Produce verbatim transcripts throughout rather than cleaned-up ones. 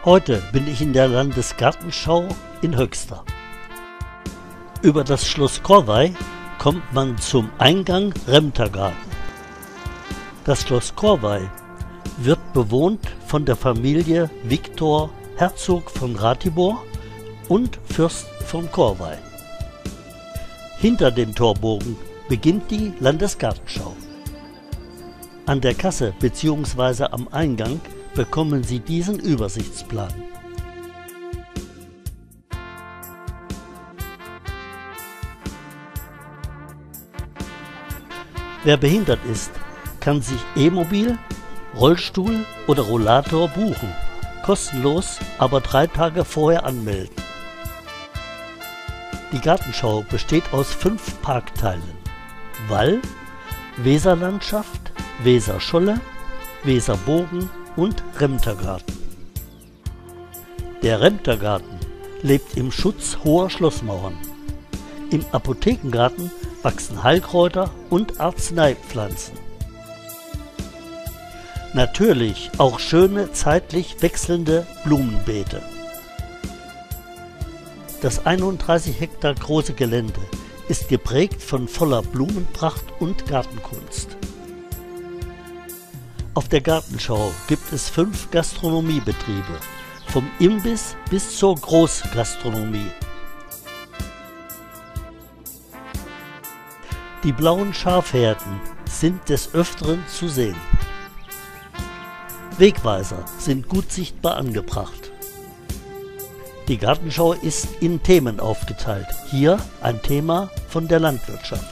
Heute bin ich in der Landesgartenschau in Höxter. Über das Schloss Corvey kommt man zum Eingang Remtergarten. Das Schloss Corvey wird bewohnt von der Familie Viktor Herzog von Ratibor und Fürst von Corvey. Hinter dem Torbogen beginnt die Landesgartenschau. An der Kasse bzw. am Eingang bekommen Sie diesen Übersichtsplan. Wer behindert ist, kann sich E-Mobil, Rollstuhl oder Rollator buchen, kostenlos, aber drei Tage vorher anmelden. Die Gartenschau besteht aus fünf Parkteilen: Wall, Weserlandschaft, Weserscholle, Weserbogen und Remtergarten. Der Remtergarten lebt im Schutz hoher Schlossmauern. Im Apothekengarten wachsen Heilkräuter und Arzneipflanzen. Natürlich auch schöne zeitlich wechselnde Blumenbeete. Das einunddreißig Hektar große Gelände ist geprägt von voller Blumenpracht und Gartenkunst. Auf der Gartenschau gibt es fünf Gastronomiebetriebe, vom Imbiss bis zur Großgastronomie. Die blauen Schafherden sind des Öfteren zu sehen. Wegweiser sind gut sichtbar angebracht. Die Gartenschau ist in Themen aufgeteilt. Hier ein Thema von der Landwirtschaft.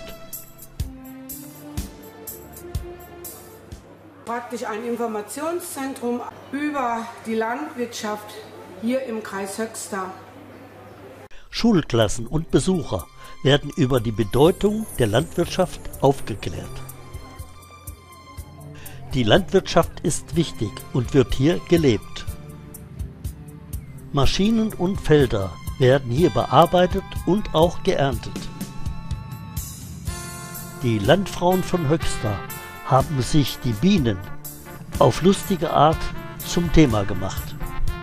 Praktisch ein Informationszentrum über die Landwirtschaft hier im Kreis Höxter. Schulklassen und Besucher werden über die Bedeutung der Landwirtschaft aufgeklärt. Die Landwirtschaft ist wichtig und wird hier gelebt. Maschinen und Felder werden hier bearbeitet und auch geerntet. Die Landfrauen von Höxter haben sich die Bienen auf lustige Art zum Thema gemacht.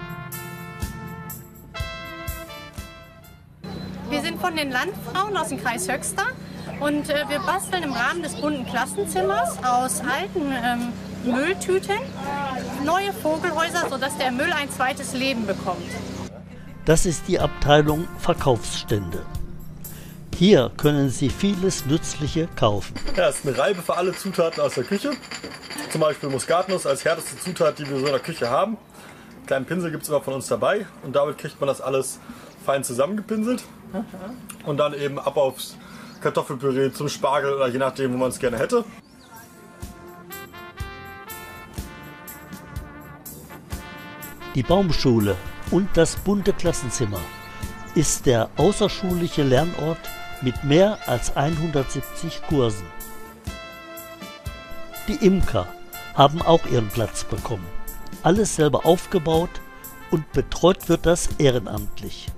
Wir sind von den Landfrauen aus dem Kreis Höxter und äh, wir basteln im Rahmen des bunten Klassenzimmers aus alten ähm, Mülltüten neue Vogelhäuser, sodass der Müll ein zweites Leben bekommt. Das ist die Abteilung Verkaufsstände. Hier können Sie vieles Nützliche kaufen. Ja, es ist eine Reibe für alle Zutaten aus der Küche. Zum Beispiel Muskatnuss als härteste Zutat, die wir so in der Küche haben. Einen kleinen Pinsel gibt es immer von uns dabei und damit kriegt man das alles fein zusammengepinselt. Und dann eben ab aufs Kartoffelpüree, zum Spargel oder je nachdem, wo man es gerne hätte. Die Baumschule und das bunte Klassenzimmer ist der außerschulische Lernort mit mehr als hundertsiebzig Kursen. Die Imker haben auch ihren Platz bekommen. Alles selber aufgebaut und betreut wird das ehrenamtlich.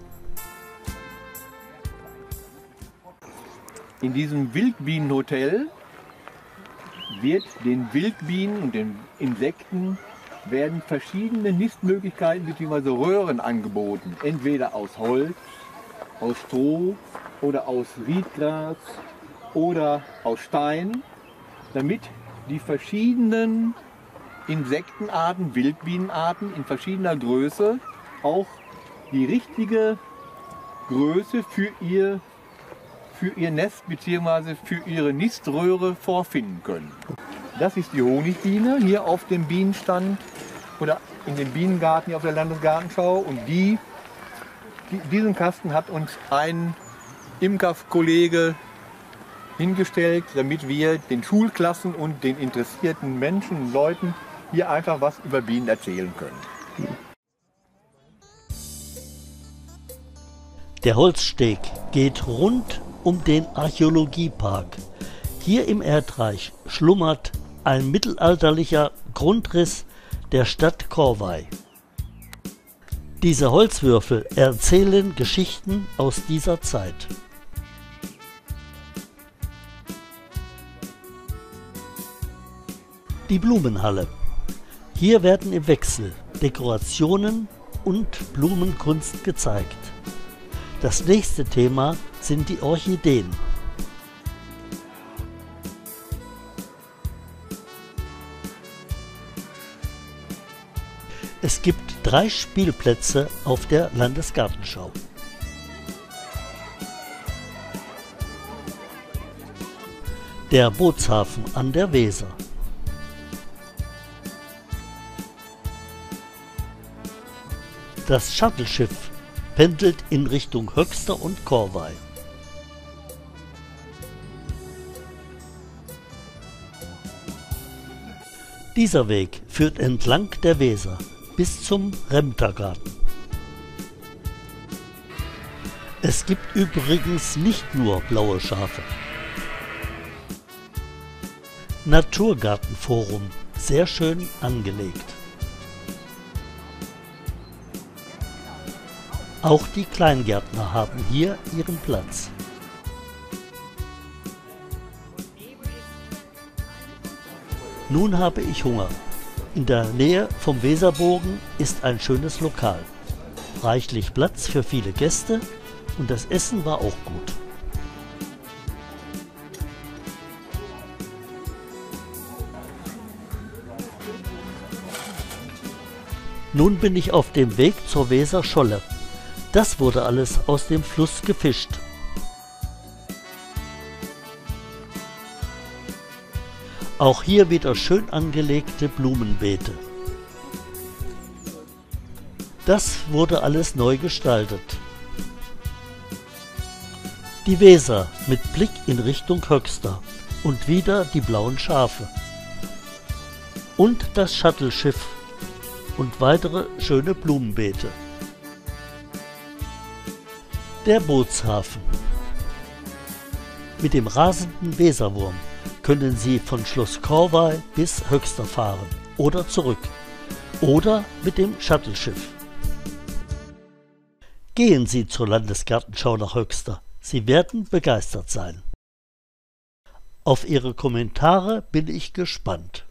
In diesem Wildbienenhotel wird den Wildbienen und den Insekten werden verschiedene Nistmöglichkeiten bzw. Röhren angeboten. Entweder aus Holz, aus Stroh oder aus Riedgras oder aus Stein, damit die verschiedenen Insektenarten, Wildbienenarten in verschiedener Größe auch die richtige Größe für ihr, für ihr Nest bzw. für ihre Niströhre vorfinden können. Das ist die Honigbiene hier auf dem Bienenstand oder in dem Bienengarten hier auf der Landesgartenschau. Und die, die, diesen Kasten hat uns ein Imkerkollege hingestellt, damit wir den Schulklassen und den interessierten Menschen und Leuten hier einfach was über Bienen erzählen können. Der Holzsteg geht rund um den Archäologiepark. Hier im Erdreich schlummert ein mittelalterlicher Grundriss der Stadt Corvey. Diese Holzwürfel erzählen Geschichten aus dieser Zeit. Die Blumenhalle. Hier werden im Wechsel Dekorationen und Blumenkunst gezeigt. Das nächste Thema sind die Orchideen. Es gibt drei Spielplätze auf der Landesgartenschau. Der Bootshafen an der Weser. Das Shuttleschiff pendelt in Richtung Höxter und Korvey. Dieser Weg führt entlang der Weser bis zum Remtergarten. Es gibt übrigens nicht nur blaue Schafe. Naturgartenforum, sehr schön angelegt. Auch die Kleingärtner haben hier ihren Platz. Nun habe ich Hunger. In der Nähe vom Weserbogen ist ein schönes Lokal. Reichlich Platz für viele Gäste und das Essen war auch gut. Nun bin ich auf dem Weg zur Weser Scholle. Das wurde alles aus dem Fluss gefischt. Auch hier wieder schön angelegte Blumenbeete. Das wurde alles neu gestaltet. Die Weser mit Blick in Richtung Höxter und wieder die blauen Schafe. Und das Shuttleschiff und weitere schöne Blumenbeete. Der Bootshafen. Mit dem rasenden Weserwurm können Sie von Schloss Korvey bis Höxter fahren oder zurück oder mit dem Shuttleschiff. Gehen Sie zur Landesgartenschau nach Höxter. Sie werden begeistert sein. Auf Ihre Kommentare bin ich gespannt.